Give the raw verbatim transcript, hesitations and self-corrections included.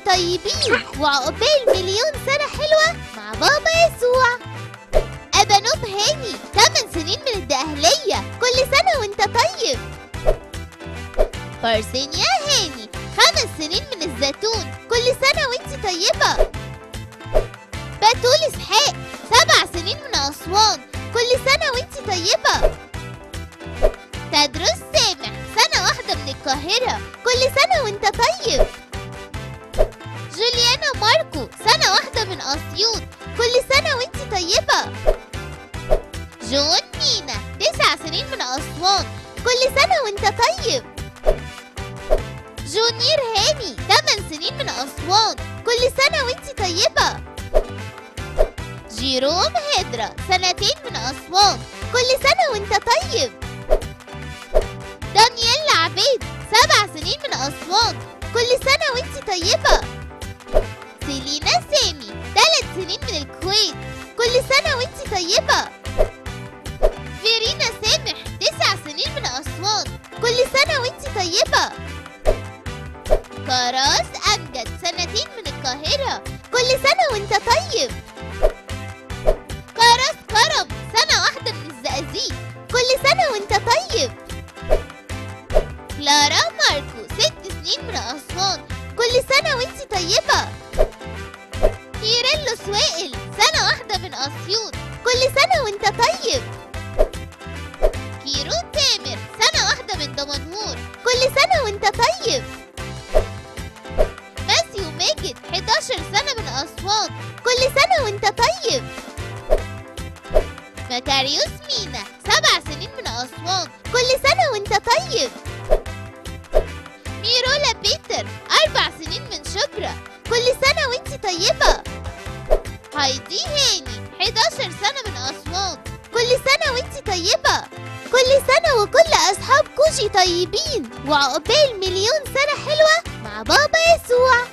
طيبين وعقبال مليون سنة حلوة مع بابا يسوع. أبا نوب هاني تمن سنين من الدقهلية، كل سنة وانت طيب. بارسينيا هاني خمس سنين من الزيتون، كل سنة وانت طيبة. بتول إسحاق سبع سنين من أسوان، كل سنة وانت طيبة. تدرس سامح سنة واحدة من القاهرة، كل سنة وانت طيب. جوليانا ماركو سنة واحدة من أسيوط، كل سنة وانت طيبة. جون مينا تسع سنين من أسوان، كل سنة وانت طيب. جونير هاني تمن سنين من أسوان، كل سنة وانت طيبة. جيروم هدرة سنتين من أسوان، كل سنة وانت طيب. دانييل عبيد سبع سنين من أسوان، كل سنة وانت طيبة. سيلينا سامي ثلاث سنين من الكويت، كل سنة وانت طيبة. فيرينا سامح تسع سنين من أسوان، كل سنة وانت طيبة. كراس أمجد سنتين من القاهرة، كل سنة وانت طيب. كراس كرم سنة واحدة من الزقازيق، كل سنة وانت طيب. كلارا ماركو ست سنين من أسوان، كل سنة وانت طيبة. كيريلو سوائل سنة واحدة من أسيوط، كل سنة وانت طيب. كيرو تامر سنة واحدة من دمنهور، كل سنة وانت طيب. ماسيو ماجد حداشر سنة من أسوان، كل سنة وانت طيب. مكاريوس مينا سبع سنين من أسوان، كل سنة وانت طيب. ميرولا بيتر أربع سنين من شبرا، كل سنة وانت طيبة. هايدي هاني حداشر سنة من أسوان، كل سنة وانت طيبة. كل سنة وكل أصحاب كوجي طيبين وعقبال مليون سنة حلوة مع بابا يسوع.